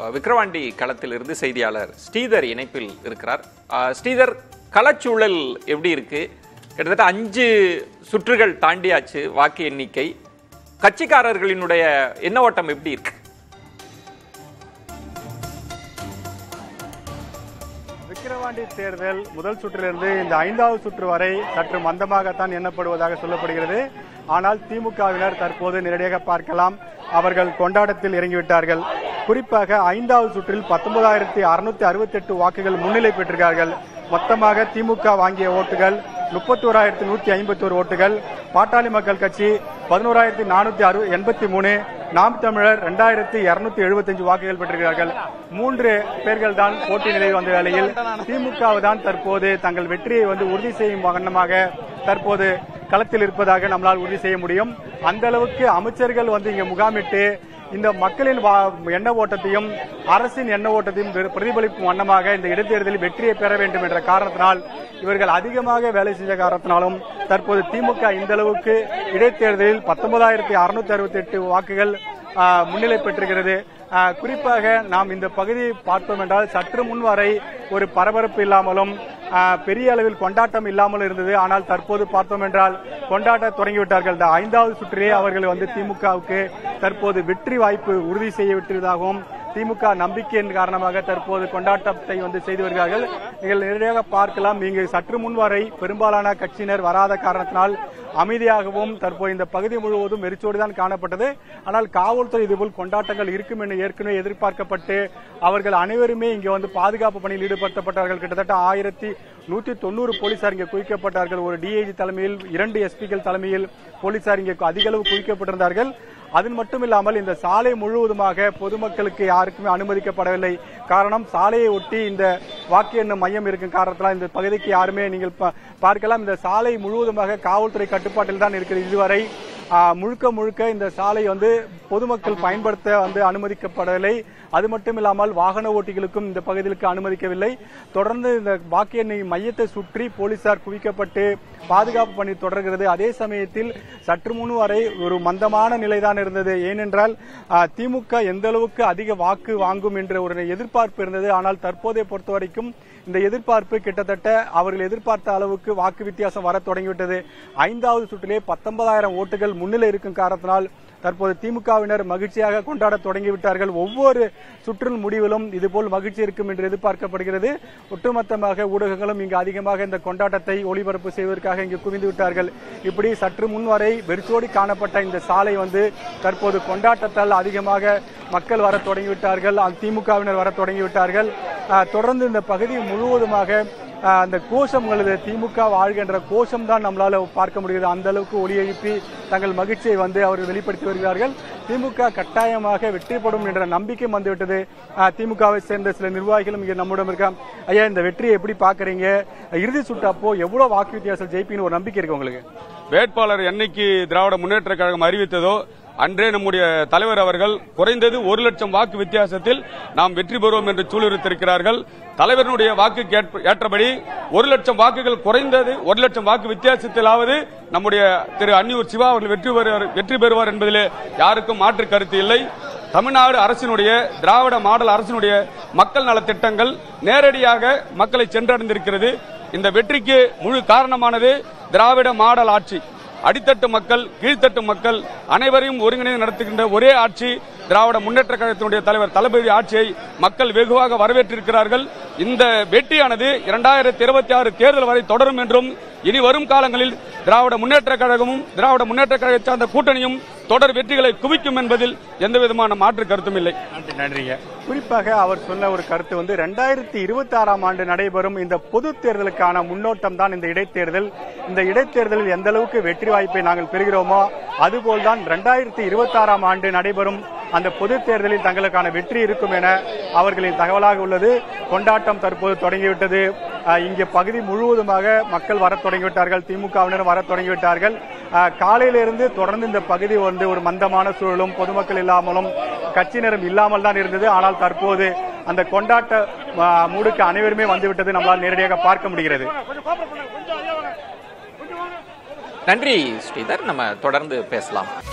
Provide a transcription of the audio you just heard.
விக்கிரவாண்டி களத்திலிருந்து செய்தியாளர் ஸ்ரீதர் இணைப்பில் இருக்கிறார். ஸ்ரீதர், களச்சூழல் எப்படி இருக்கு? கிட்டத்தட்ட 5 சுற்றுகள் தாண்டியாச்சு வாக்கு எண்ணிக்கை. கட்சிக்காரர்களினுடைய எண்ண ஓட்டம் எப்படி இருக்கு? விக்கிரவாண்டி தேர்தல் முதல் சுற்றிலிருந்து இந்த 5வது சுற்று வரை சற்று மந்தமாகத்தான் எண்ணப்படுவதாக சொல்லப்படுகிறது. ஆனால் திமுகவினர் தற்போது நேரடியாக பார்க்கலாம், அவர்கள் கொண்டாட்டத்தில் இறங்கிவிட்டார்கள். குறிப்பாக 5வது சுற்றில் 19,668 வாக்குகள் முன்னிலை பெற்றிருக்கிறார்கள். மொத்தமாக திமுக வாங்கிய ஓட்டுகள் 31,151 ஓட்டுகள், பாட்டாளி மக்கள் கட்சி 11,483, நாம் தமிழர் 2,275 வாக்குகள் பெற்றிருக்கிறார்கள். 3 பேர்கள் தான் போட்டி நிலையில் வந்த வேளையில் திமுக தான் தற்போது தங்கள் வெற்றியை உறுதி செய்யும் வண்ணமாக தற்போது களத்தில் இருப்பதாக நம்மளால் உறுதி செய்ய முடியும். அந்த அளவுக்கு அமைச்சர்கள் இங்க முகாமிட்டு இந்த மக்களின் எண்ண ஓட்டத்தையும் அரசின் எண்ண ஓட்டத்தையும் பிரதிபலிக்கும் வண்ணமாக இந்த இடைத்தேர்தலில் வெற்றியை பெற வேண்டும் என்ற காரணத்தினால் இவர்கள் அதிகமாக வேலை செஞ்ச காரணத்தினாலும் தற்போது திமுக இந்த அளவுக்கு இடைத்தேர்தலில் 19,668 வாக்குகள் முன்னிலை பெற்றிருக்கிறது. குறிப்பாக நாம் இந்த பகுதியை பார்த்தோம் என்றால் சற்று முன் வரை ஒரு பரபரப்பு இல்லாமலும் பெரிய அளவில் கொண்டாட்டம் இல்லாமல் இருந்தது. ஆனால் தற்போது பார்த்தோம் என்றால் கொண்டாட்ட தொடங்கிவிட்டார்கள். இந்த 5வது சுற்றிலே அவர்கள் திமுகவுக்கு தற்போது வெற்றி வாய்ப்பு உறுதி செய்ய விட்டதாகவும் திமுக நம்பிக்கையின் காரணமாக தற்போது கொண்டாட்டத்தை செய்து வருகிறார்கள். நீங்கள் நேரடியாக பார்க்கலாம், இங்கு சற்று முன் வரை பெரும்பாலான கட்சியினர் வராத காரணத்தினால் அமைதியாகவும் தற்போது இந்த பகுதி முழுவதும் வெறிச்சோடுதான் காணப்பட்டது. ஆனால் காவல்துறை இதுபோல் கொண்டாட்டங்கள் இருக்கும் என ஏற்கனவே எதிர்பார்க்கப்பட்டு அவர்கள் அனைவருமே இங்கு பாதுகாப்பு பணியில் ஈடுபடுத்தப்பட்டார்கள். கிட்டத்தட்ட 1,190 போலீசார் இங்கே குவிக்கப்பட்டார்கள். ஒரு டிஐஜி தலைமையில் 2 எஸ்பிகள் தலைமையில் போலீசார் இங்கே அதிக அளவு குவிக்கப்பட்டிருந்தார்கள். அது மட்டுமில்லாமல் இந்த சாலை முழுவதுமாக பொதுமக்களுக்கு யாருக்குமே அனுமதிக்கப்படவில்லை. காரணம், சாலையை ஒட்டி இந்த வாக்கு எண்ணும் மையம் இருக்கும் காரணத்தினால் இந்த பகுதிக்கு யாருமே நீங்கள் பார்க்கலாம். இந்த சாலை முழுவதுமாக காவல்துறை கட்டுப்பாட்டில் தான் இருக்கிறது. இதுவரை முழுக்க இந்த சாலை பொதுமக்கள் பயன்படுத்த அனுமதிக்கப்படவில்லை. அது மட்டும் இல்லாமல் வாகன ஓட்டிகளுக்கும் இந்த பகுதிக்கு அனுமதிக்கவில்லை. தொடர்ந்து இந்த வாக்கு எண்ணெய் மையத்தை சுற்றி போலீசார் குவிக்கப்பட்டு பாதுகாப்பு பணி தொடர்கிறது. அதே சமயத்தில் சற்று முன் வரை ஒரு மந்தமான நிலைதான் இருந்தது. ஏனென்றால் திமுக எந்த அளவுக்கு அதிக வாக்கு வாங்கும் என்ற ஒரு எதிர்பார்ப்பு இருந்தது. ஆனால் தற்போதைய பொறுத்தவரைக்கும் இந்த எதிர்பார்ப்பு கிட்டத்தட்ட அவர்கள் எதிர்பார்த்த அளவுக்கு வாக்கு வித்தியாசம் வர தொடங்கிவிட்டது. 5வது சுற்றிலே 19,000 ஓட்டுகள் முன்னிலை இருக்கும் காரணத்தினால் தற்போது திமுகவினர் மகிழ்ச்சியாக கொண்டாட தொடங்கிவிட்டார்கள். ஒவ்வொரு சுற்றின் முடிவிலும் இதுபோல் மகிழ்ச்சி இருக்கும் என்று எதிர்பார்க்கப்படுகிறது. ஒட்டுமொத்தமாக ஊடகங்களும் இங்கு அதிகமாக இந்த கொண்டாட்டத்தை ஒளிபரப்பு செய்வதற்காக இங்கு குவிந்து விட்டார்கள். இப்படி சற்று முன் வரை வெறிச்சோடி காணப்பட்ட இந்த சாலை தற்போது கொண்டாட்டத்தால் அதிகமாக மக்கள் வர தொடங்கிவிட்டார்கள். திமுகவினர் வர தொடங்கிவிட்டார்கள். தொடர்ந்து இந்த பகுதி முழுவதுமாக அந்த கோஷங்கள் திமுக வாழ்கின்ற கோஷம் தான் நம்மளால பார்க்க முடியுது. அந்த அளவுக்கு ஒலி எழுப்பி தங்கள் மகிழ்ச்சியை அவர்கள் வெளிப்படுத்தி வருகிறார்கள். திமுக கட்டாயமாக வெற்றி பெறும் என்ற நம்பிக்கை வந்துவிட்டது. திமுகவை சேர்ந்த சில நிர்வாகிகளும் இங்கே நம்மிடம் இருக்காங்க. ஐயா, இந்த வெற்றியை எப்படி பாக்குறீங்க? இறுதி சுட்டு அப்போ எவ்வளவு வாக்கு வித்தியாசம் ஜெயிப்பின்னு ஒரு நம்பிக்கை இருக்கு உங்களுக்கு? வேட்பாளர் என்னைக்கு திராவிட முன்னேற்ற கழகம் அறிவித்ததோ அன்றே நம்முடைய தலைவர் அவர்கள் குறைந்தது 1 லட்சம் வாக்கு வித்தியாசத்தில் நாம் வெற்றி பெறுவோம் என்று சூளுரைத்திருக்கிறார்கள். தலைவருடைய வாக்கு ஏற்றபடி 1 லட்சம் வாக்குகள் குறைந்தது 1 லட்சம் வாக்கு வித்தியாசத்திலாவது நம்முடைய திரு அன்னியூர் சிவா அவர்கள் வெற்றி பெறுவார் என்பதிலே யாருக்கும் மாற்று கருத்து இல்லை. தமிழ்நாடு அரசினுடைய திராவிட மாடல் அரசினுடைய மக்கள் நலத்திட்டங்கள் நேரடியாக மக்களை சென்றடைந்திருக்கிறது. இந்த வெற்றிக்கு முழு காரணமானது திராவிட மாடல் ஆட்சி. அடித்தட்டு மக்கள், கீழ்த்தட்டு மக்கள் அனைவரையும் ஒருங்கிணைந்து நடத்துகின்ற ஒரே ஆட்சி திராவிட முன்னேற்ற கழகத்தினுடைய தலைவர் தளபதி ஆட்சியை மக்கள் வெகுவாக வரவேற்றிருக்கிறார்கள். இந்த வெற்றியானது 2026 தேர்தல் வரை தொடரும் என்றும் இனி வரும் காலங்களில் திராவிட முன்னேற்ற கழகமும் திராவிட முன்னேற்ற கழகத்தை சார்ந்த கூட்டணியும் தொடர் வெற்றிகளை குவிக்கும் என்பதில் எந்தவிதமான மாற்று கருத்தும் இல்லை. நன்றிங்க. குறிப்பாக அவர் சொன்ன ஒரு கருத்து 2026ஆம் ஆண்டு நடைபெறும் இந்த பொது தேர்தலுக்கான முன்னோட்டம் தான் இந்த இடைத்தேர்தல். இந்த இடைத்தேர்தலில் எந்த அளவுக்கு வெற்றி வாய்ப்பை நாங்கள் பெறுகிறோமோ அதுபோல்தான் 2026ஆம் ஆண்டு நடைபெறும் அந்த பொது தேர்தலில் தங்களுக்கான வெற்றி இருக்கும் என அவர்களின் தகவலாக உள்ளது. கொண்டாட்டம் தற்போது தொடங்கிவிட்டது. இங்கே பகுதி முழுவதுமாக மக்கள் வர தொடங்கிவிட்டார்கள். திமுகவினர் வர தொடங்கிவிட்டார்கள். காலையிலிருந்து தொடர்ந்து இந்த பகுதி ஒரு மந்தமான சூழலும் பொதுமக்கள் இல்லாமலும் கட்சியினரும் இல்லாமல் தான் இருந்தது. ஆனால் தற்போது அந்த கொண்டாட்ட மூடுக்கு அனைவருமே வந்துவிட்டது நம்மளால் நேரடியாக பார்க்க முடிகிறது. நன்றி ஸ்ரீதர், நம்ம தொடர்ந்து பேசலாம்.